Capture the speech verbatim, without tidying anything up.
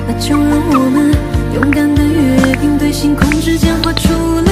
那就让我们勇敢的跃并对星空之间画出了